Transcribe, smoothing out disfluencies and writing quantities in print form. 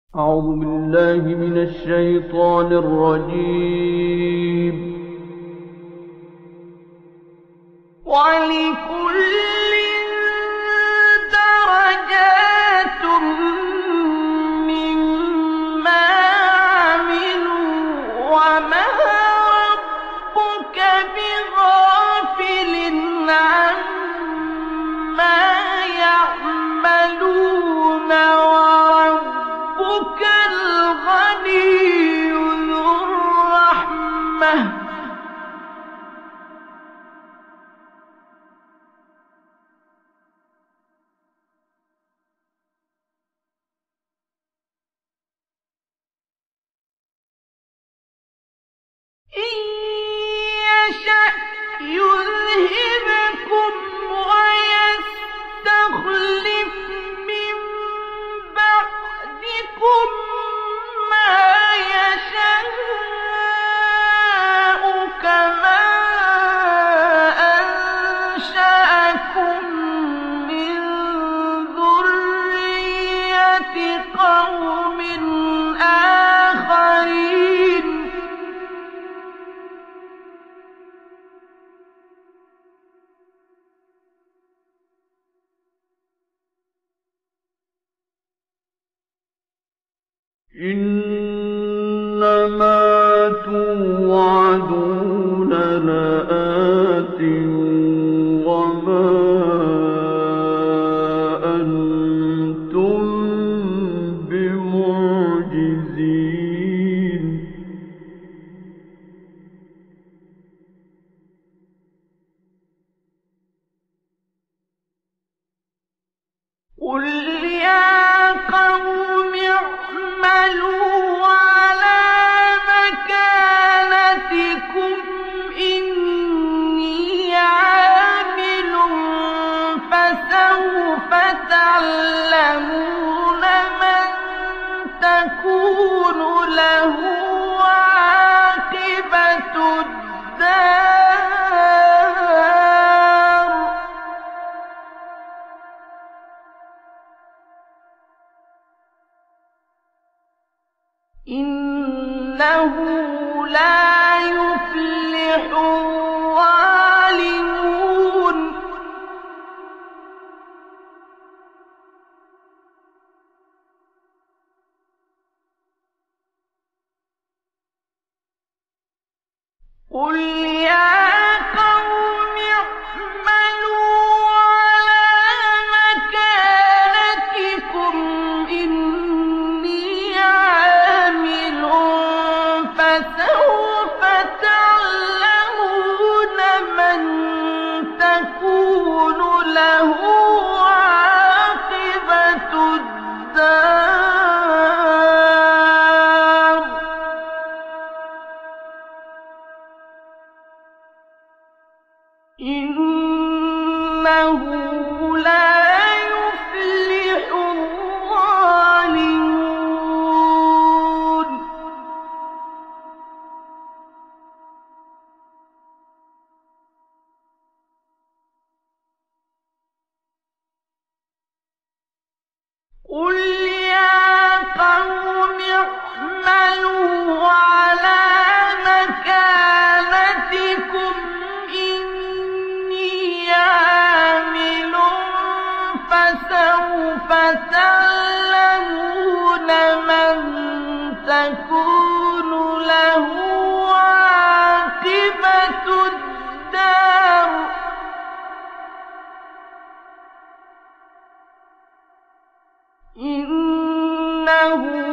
أعوذ بالله من الشيطان الرجيم. ولكل درجات مما عملوا وما ربك بغافل عما يعملون وربك الغني ذو الرحمة إن يشأ يذهبكم ويستخلف من بعدكم ما يشاء كما أنشأكم من ذرية قوم آخرين إنما توعدون لآت وما أنتم بمعجزين قل يا قوم اعملوا على مكانتكم إني عامل فسوف تعلمون من تكون له عاقبة الدار إنه لا يفلح الظالمون قل يا قوم اعملوا على مكانتكم إني عامل فسوف تعلمون من تكون له عاقبة الدار إنه لا يفلح الظالمون قل يا قوم اعملوا على مكانتكم إني عامل فسوف تعلمون من تكون له عاقبة الدار إنه